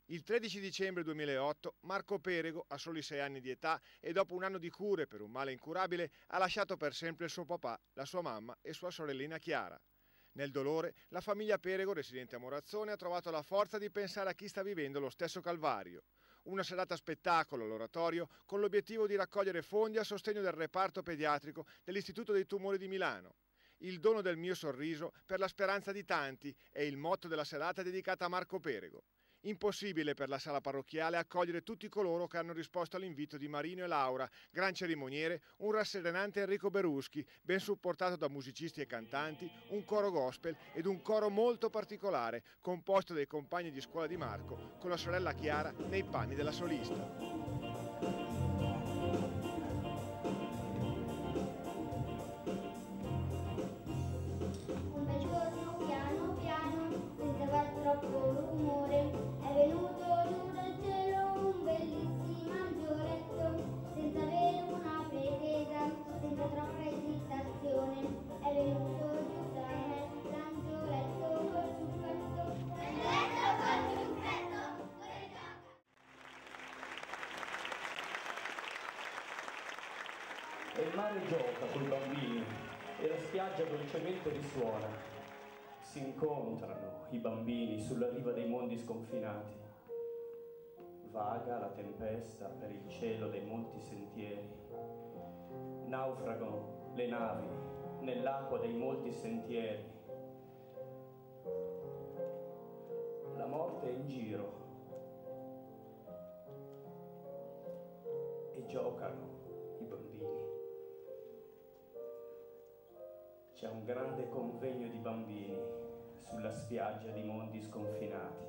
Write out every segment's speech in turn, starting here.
Il 13 dicembre 2008 Marco Perego, a soli 6 anni di età e dopo un anno di cure per un male incurabile, ha lasciato per sempre il suo papà, la sua mamma e sua sorellina Chiara. Nel dolore, la famiglia Perego, residente a Morazzone, ha trovato la forza di pensare a chi sta vivendo lo stesso calvario. Una serata spettacolo all'oratorio con l'obiettivo di raccogliere fondi a sostegno del reparto pediatrico dell'Istituto dei Tumori di Milano. Il dono del mio sorriso per la speranza di tanti è il motto della serata dedicata a Marco Perego. Impossibile per la sala parrocchiale accogliere tutti coloro che hanno risposto all'invito di Marino e Laura, gran cerimoniere, un rasserenante Enrico Beruschi, ben supportato da musicisti e cantanti, un coro gospel ed un coro molto particolare, composto dai compagni di scuola di Marco, con la sorella Chiara nei panni della solista. E il mare gioca coi bambini e la spiaggia dolcemente risuona. Si incontrano i bambini sulla riva dei mondi sconfinati. Vaga la tempesta per il cielo dei molti sentieri. Naufragano le navi nell'acqua dei molti sentieri. La morte è in giro e giocano i bambini. C'è un grande convegno di bambini sulla spiaggia di mondi sconfinati.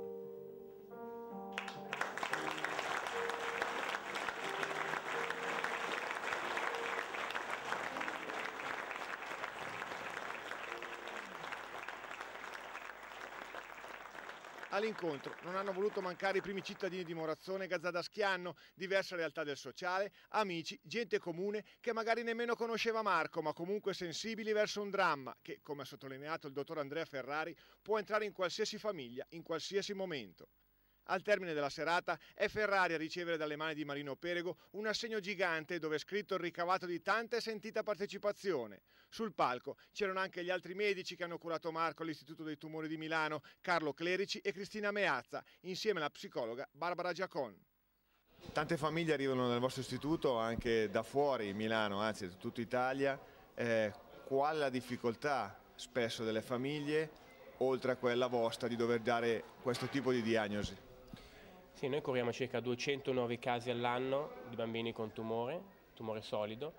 All'incontro non hanno voluto mancare i primi cittadini di Morazzone, Gazzada Schianno, diverse realtà del sociale, amici, gente comune che magari nemmeno conosceva Marco, ma comunque sensibili verso un dramma che, come ha sottolineato il dottor Andrea Ferrari, può entrare in qualsiasi famiglia, in qualsiasi momento. Al termine della serata è Ferrari a ricevere dalle mani di Marino Perego un assegno gigante dove è scritto il ricavato di tanta e sentita partecipazione. Sul palco c'erano anche gli altri medici che hanno curato Marco all'Istituto dei Tumori di Milano, Carlo Clerici e Cristina Meazza, insieme alla psicologa Barbara Giacon. Tante famiglie arrivano nel vostro istituto anche da fuori Milano, anzi da tutta Italia. Qual è la difficoltà spesso delle famiglie, oltre a quella vostra, di dover dare questo tipo di diagnosi? Sì, noi curiamo circa 200 nuovi casi all'anno di bambini con tumore solido,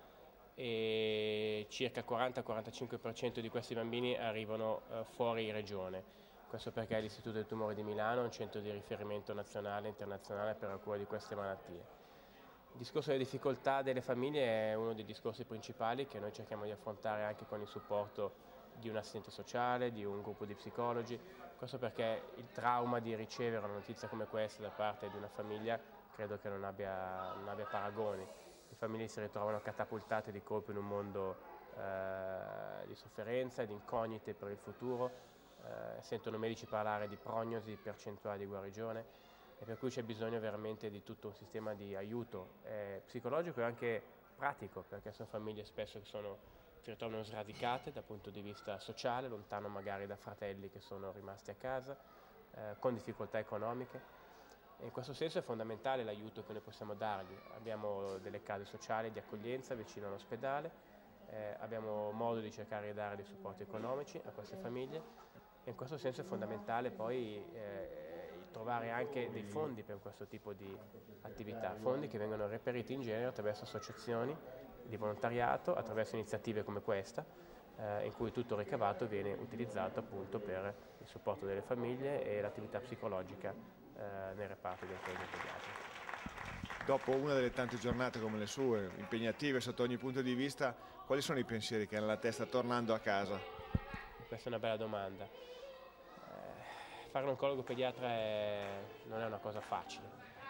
e circa 40-45% di questi bambini arrivano fuori regione. Questo perché l'Istituto del Tumore di Milano è un centro di riferimento nazionale e internazionale per la cura di queste malattie. Il discorso delle difficoltà delle famiglie è uno dei discorsi principali che noi cerchiamo di affrontare anche con il supporto di un assistente sociale, di un gruppo di psicologi. Questo perché il trauma di ricevere una notizia come questa da parte di una famiglia credo che non abbia paragoni. Le famiglie si ritrovano catapultate di colpo in un mondo di sofferenza, di incognite per il futuro, sentono medici parlare di prognosi, percentuali di guarigione, e per cui c'è bisogno veramente di tutto un sistema di aiuto psicologico e anche pratico, perché sono famiglie spesso che si ritrovano sradicate dal punto di vista sociale, lontano magari da fratelli che sono rimasti a casa, con difficoltà economiche. E in questo senso è fondamentale l'aiuto che noi possiamo dargli. Abbiamo delle case sociali di accoglienza vicino all'ospedale, abbiamo modo di cercare di dare dei supporti economici a queste famiglie, e in questo senso è fondamentale poi trovare anche dei fondi per questo tipo di attività, fondi che vengono reperiti in genere attraverso associazioni di volontariato, attraverso iniziative come questa, in cui tutto il ricavato viene utilizzato appunto per il supporto delle famiglie e l'attività psicologica nel reparto di oncologia pediatrica. Dopo una delle tante giornate come le sue, impegnative sotto ogni punto di vista, quali sono i pensieri che hanno nella testa tornando a casa? Questa è una bella domanda. Fare l'oncologo pediatra non è una cosa facile.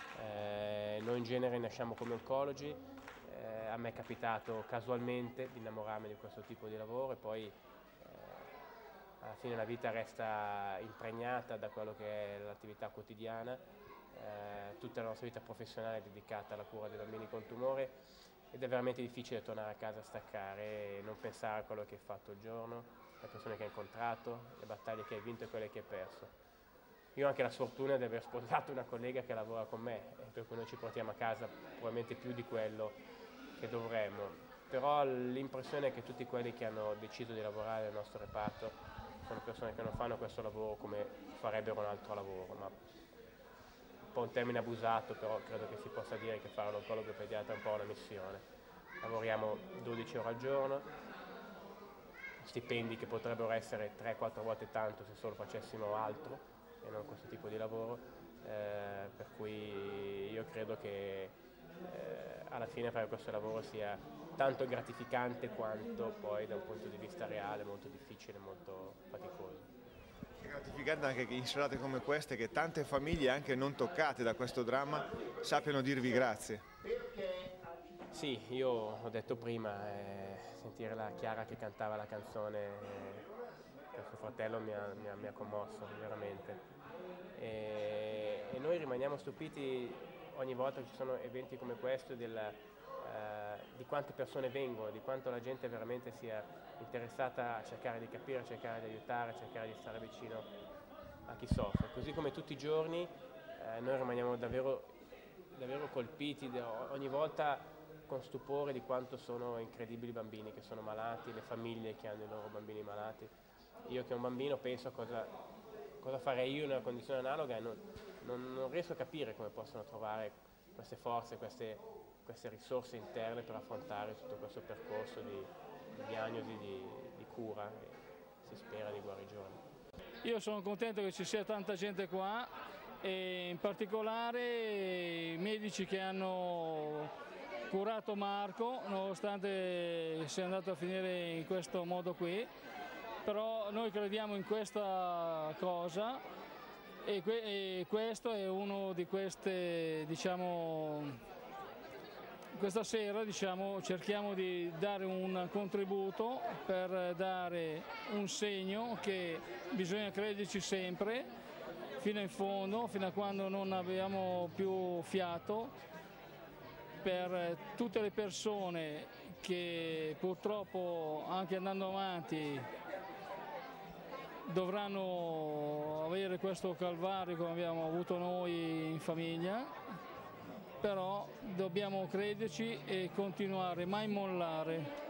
Noi in genere nasciamo come oncologi, a me è capitato casualmente di innamorarmi di questo tipo di lavoro e poi alla fine la vita resta impregnata da quello che è l'attività quotidiana, tutta la nostra vita professionale è dedicata alla cura dei bambini con tumore ed è veramente difficile tornare a casa a staccare e non pensare a quello che hai fatto il giorno, le persone che hai incontrato, le battaglie che hai vinto e quelle che hai perso. Io ho anche la sfortuna di aver sposato una collega che lavora con me, per cui noi ci portiamo a casa probabilmente più di quello che dovremmo. Però l'impressione è che tutti quelli che hanno deciso di lavorare nel nostro reparto sono persone che non fanno questo lavoro come farebbero un altro lavoro, ma un po' un termine abusato, però credo che si possa dire che fare l'oncologo pediatra è un po' una missione. Lavoriamo 12 ore al giorno, stipendi che potrebbero essere 3-4 volte tanto se solo facessimo altro e non questo tipo di lavoro, per cui io credo che alla fine fare questo lavoro sia tanto gratificante quanto poi da un punto di vista reale molto difficile, molto faticoso. È gratificante anche che in serate come queste, che tante famiglie anche non toccate da questo dramma sappiano dirvi grazie. Sì, io ho detto prima, sentire la Chiara che cantava la canzone per suo fratello mi ha commosso veramente. E noi rimaniamo stupiti ogni volta che ci sono eventi come questo di quante persone vengono, di quanto la gente veramente sia interessata a cercare di capire, a cercare di aiutare, a cercare di stare vicino a chi soffre. Così come tutti i giorni noi rimaniamo davvero colpiti ogni volta con stupore di quanto sono incredibili i bambini che sono malati, le famiglie che hanno i loro bambini malati. Io che ho un bambino penso a cosa farei io in una condizione analoga e non riesco a capire come possono trovare queste forze, queste risorse interne per affrontare tutto questo percorso di diagnosi, di cura e si spera di guarigione. Io sono contento che ci sia tanta gente qua e in particolare i medici che hanno curato Marco, nonostante sia andato a finire in questo modo qui, però noi crediamo in questa cosa e questo è uno di queste, questa sera cerchiamo di dare un contributo per dare un segno che bisogna crederci sempre, fino in fondo, fino a quando non abbiamo più fiato, per tutte le persone che purtroppo anche andando avanti dovranno avere questo calvario come abbiamo avuto noi in famiglia, però dobbiamo crederci e continuare, mai mollare.